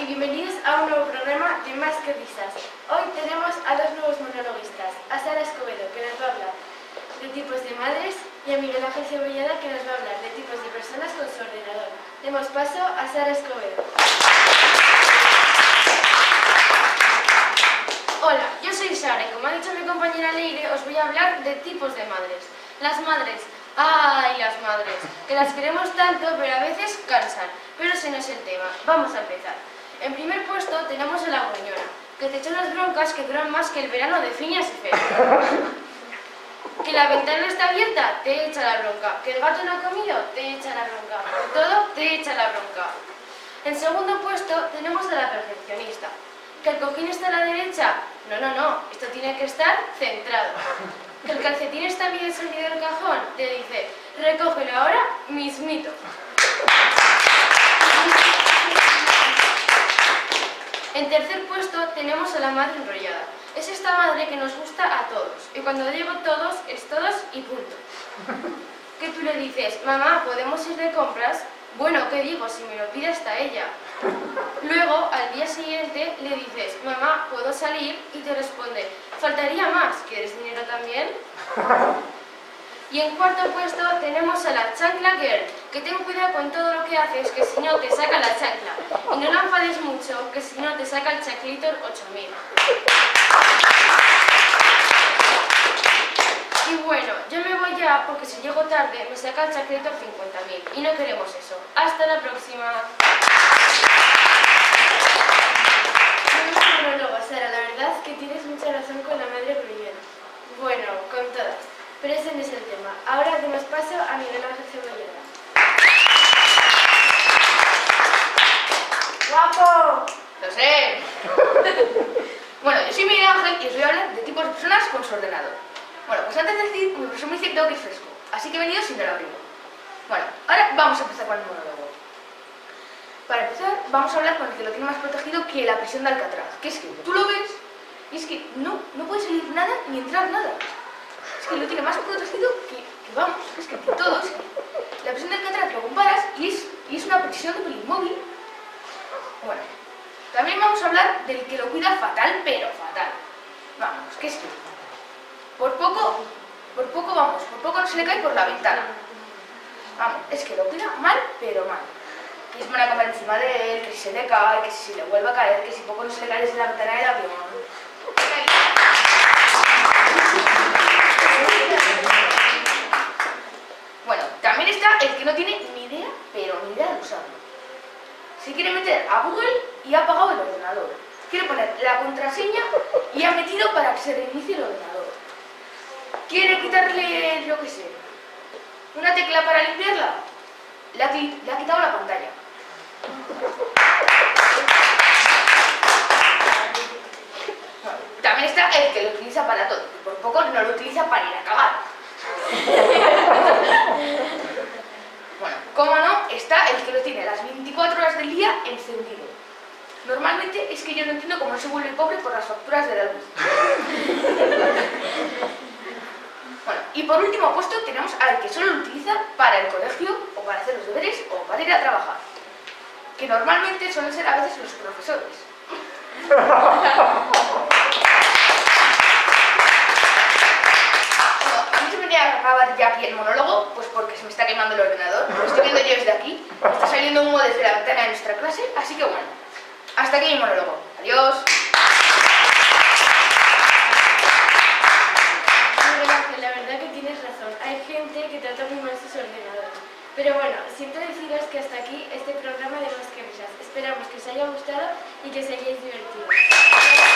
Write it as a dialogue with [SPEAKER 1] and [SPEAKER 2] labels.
[SPEAKER 1] y bienvenidos a un nuevo programa de Más que Risas. Hoy tenemos a dos nuevos monologuistas, a Sara Escobedo, que nos va a hablar de tipos de madres, y a Miguel Ángel Cebollada, que nos va a hablar de tipos de personas con su ordenador. Demos paso a Sara Escobedo. Hola, yo soy Sara y como ha dicho mi compañera Leire, os voy a hablar de tipos de madres. Las madres, ¡ay, las madres! Que las queremos tanto, pero a veces cansan. Pero ese no es el tema. Vamos a empezar. En primer puesto tenemos a la gruñona, que te echa unas broncas que duran más que el verano de Phineas y Ferb. Que la ventana está abierta, te echa la bronca. Que el gato no ha comido, te echa la bronca. Que todo, te echa la bronca. En segundo puesto tenemos a la perfeccionista. Que el cojín está a la derecha, no, esto tiene que estar centrado. Que el calcetín está bien salido del cajón, te dice, recógelo ahora mismito. En tercer puesto tenemos a la madre enrollada. Es esta madre que nos gusta a todos. Y cuando digo todos, es todos y punto. Que tú le dices, mamá, ¿podemos ir de compras? Bueno, ¿qué digo? Si me lo pide hasta ella. Luego, al día siguiente, le dices, mamá, ¿puedo salir? Y te responde, faltaría más, ¿quieres dinero también? Y en cuarto puesto tenemos a la chancla girl, que ten cuidado con todo lo que haces, que si no te saca la chancla. Y no la enfades mucho, que si no te saca el chaclitor 8000. Y bueno, yo me voy ya porque si llego tarde me saca el chaclitor 50.000 y no queremos eso. ¡Hasta la próxima! Monólogo, Sara, la verdad es que tienes mucha razón con la madre gruñona. Bueno, con todas. Pero ese no es el tema. Ahora demos paso a Miguel Ángel Cebollada.
[SPEAKER 2] ¡Guapo!
[SPEAKER 3] ¡Lo sé! Bueno, yo soy Miguel Ángel y os voy a hablar de tipos de personas con su ordenador. Bueno, pues antes de decir, mi profesor me dice que tengo que ir fresco, así que he venido sin el abrigo. Bueno, ahora vamos a empezar con el monólogo. Para empezar, vamos a hablar con el que lo tiene más protegido que la prisión de Alcatraz. Que es que tú lo ves y es que no puede salir nada ni entrar nada. Es que lo tiene más protegido que vamos, es que todo. Es que la prisión de Alcatraz lo comparas y es una prisión de Playmobil. Bueno, también vamos a hablar del que lo cuida fatal, pero fatal. Vamos, que es que por poco no se le cae por la ventana. Vamos, es que lo cuida mal, pero mal. Que se pone a comer encima de él, que si se le cae, que si se le vuelve a caer, que si poco no se le cae desde la ventana del avión. Bueno, también está el que no tiene ni idea, pero ni idea de usarlo. Se quiere meter a Google y ha apagado el ordenador. Quiere poner la contraseña y ha metido para que se reinicie el ordenador. Quiere quitarle, yo qué sé, una tecla para limpiarla. Le ha quitado la pantalla. Bueno, también está el que lo utiliza para todo. Y por poco no lo utiliza para ir a cagar. Bueno, como no, está el que lo tiene las 24 horas del día encendido. Normalmente es que yo no entiendo cómo no se vuelve pobre por las facturas de la luz. Bueno, y por último puesto tenemos al que solo lo utiliza para el colegio, o para hacer los deberes, o para ir a trabajar. Que normalmente suelen ser a veces los profesores. Bueno, a mí se me tenía que acabar ya aquí el monólogo, pues porque se me está quemando el ordenador. Lo estoy viendo yo desde aquí. Está saliendo humo desde la ventana de nuestra clase, así que bueno. Hasta aquí mi monólogo. Adiós.
[SPEAKER 1] La verdad que tienes razón. Hay gente que trata muy mal sus ordenadores. Pero bueno, siento deciros que hasta aquí este programa de Más que Risas. Esperamos que os haya gustado y que os hayáis divertido.